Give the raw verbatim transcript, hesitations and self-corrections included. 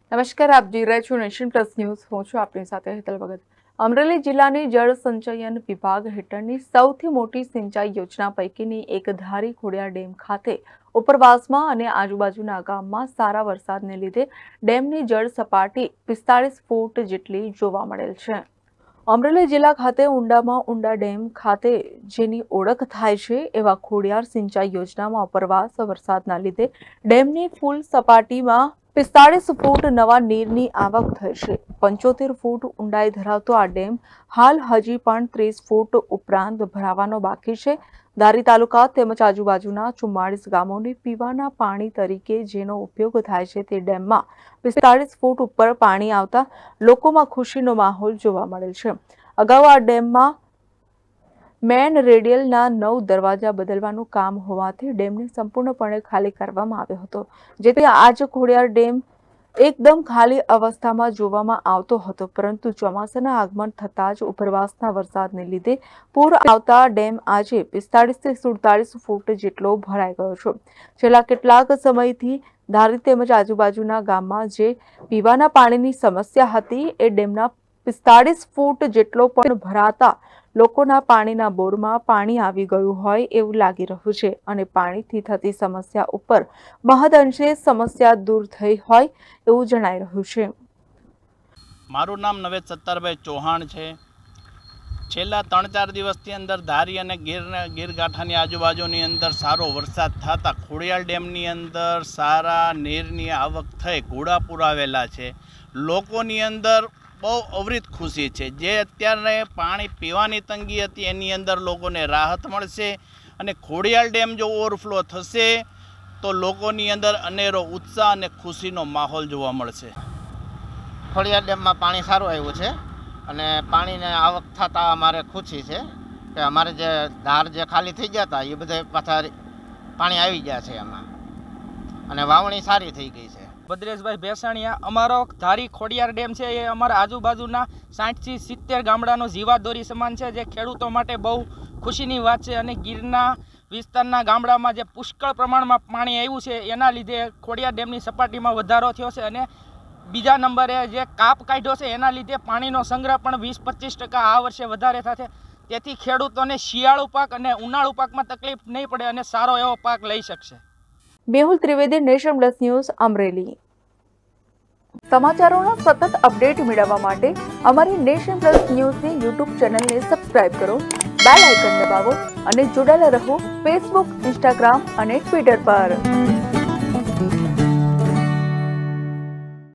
નમસ્કાર, આપ જોઈ રહ્યા છો નેશન પ્લસ ન્યૂઝ। હું છું આપની સાથે હેતલ ભગત। અમરેલી જિલ્લાની જળ સંચયન વિભાગ હેઠળની સૌથી મોટી સિંચાઈ યોજના પૈકીની એક ધારી ખોડિયાર ડેમ ખાતે ઉપરવાસમાં અને આજુબાજુના ગામમાં સારા વરસાદને લીધે ડેમની જળ સપાટી પિસ્તાળીસ ફૂટ જેટલી જોવા મળેલ છે। અમરેલી જિલ્લા ખાતે ઊંડામાં ઊંડા ડેમ ખાતે જેની ઓળખ થાય છે એવા ખોડિયાર સિંચાઈ યોજનામાં ઉપરવાસ વરસાદના લીધે ડેમની ફૂલ સપાટીમાં પિસ્તાળીસ ફૂટ નવા નીરની આવક થઈ છે। પંચોતેર ફૂટ ઊંડાઈ ધરાવતો આ ડેમ હાલ હજી પણ ત્રીસ ફૂટ ઉપરાંત ભરાવાનો બાકી છે। ધારી તાલુકા તેમજ આજુબાજુના ચુમ્માળીસ ગામોને પીવાના પાણી તરીકે જેનો ઉપયોગ થાય છે તે ડેમમાં પિસ્તાળીસ ફૂટ ઉપર પાણી આવતા લોકોમાં ખુશીનો માહોલ જોવા મળેલ છે। અગાઉ આ ડેમમાં મેન રેડિયલના નવ દરવાજા બદલવાનું કામ હોવાથી ડેમને સંપૂર્ણપણે ખાલી કરવામાં આવ્યો હતો, જેથી આજ ખોડિયાર ડેમ એકદમ ખાલી અવસ્થામાં જોવામાં આવતો હતો। પરંતુ ચોમાસાના આગમન થતાં જ ઉપરવાસના વરસાદને લીધે પૂર આવતા ડેમ આજે પિસ્તાળીસ થી સુડતાલીસ ફૂટ જેટલો ભરાઈ ગયો છે। છેલ્લા કેટલાક સમયથી ધારી તેમજ આજુબાજુના ગામમાં જે પીવાના પાણીની સમસ્યા હતી એ ડેમના પિસ્તાળીસ ફૂટ જેટલો પણ ભરાતા લોકોના પાણીના બોરમાં પાણી આવી ગયું હોય એવું લાગી રહ્યું છે અને પાણીથી થતી સમસ્યા ઉપર મહદઅંશે સમસ્યા દૂર થઈ હોય એવું જણાઈ રહ્યું છે। મારું નામ નવેદ સત્તારભાઈ ચૌહાણ છે। છેલ્લા ત્રણ ચાર દિવસની અંદર ધારી અને ગીર ગીરગાંઠાની આજુબાજુની અંદર સારો વરસાદ થતાં ખોડિયાર ડેમની અંદર સારા નીરની આવક થઈ ઘોડાપુર આવેલા છે। લોકોની અંદર બહુ અવરિત ખુશી છે। જે અત્યારે પાણી પીવાની તંગી હતી એની અંદર લોકોને રાહત મળશે અને ખોડિયાર ડેમ જો ઓવરફ્લો થશે તો લોકોની અંદર અનેરો ઉત્સાહ અને ખુશીનો માહોલ જોવા મળશે। ખોડિયાર ડેમમાં પાણી સારું આવ્યું છે અને પાણીને આવક થતાં અમારે ખુશી છે કે અમારે જે ધાર જે ખાલી થઈ ગયા હતા એ બધા પાછા પાણી આવી ગયા છે એમાં અને વાવણી સારી થઈ ગઈ છે। ભદ્રેશભાઈ ભેસાણીયા। અમારો ધારી ખોડિયાર ડેમ છે એ અમારા આજુબાજુના સાઠથી સિત્તેર ગામડાનો જીવાદોરી સમાન છે, જે ખેડૂતો માટે બહુ ખુશીની વાત છે। અને ગીરના વિસ્તારના ગામડામાં જે પુષ્કળ પ્રમાણમાં પાણી આવ્યું છે એના લીધે ખોડિયાર ડેમની સપાટીમાં વધારો થયો છે અને બીજા નંબરે જે કાપ કાઢ્યો છે એના લીધે પાણીનો સંગ્રહ પણ વીસ પચીસ ટકા આ વર્ષે વધારે થશે। તેથી ખેડૂતોને શિયાળુ પાક અને ઉનાળુ પાકમાં તકલીફ નહીં પડે અને સારો એવો પાક લઈ શકશે। Mehul Trivedi, nation plus news, Amreli. સમાચારોના સતત અપડેટ મેળવવા માટે અમારી નેશન પ્લસ ન્યૂઝની યુટ્યુબ ચેનલને સબસ્ક્રાઇબ કરો, બેલ આઇકન દબાવો અને જોડાયેલા રહો ફેસબુક, ઇન્સ્ટાગ્રામ અને ટ્વિટર પર।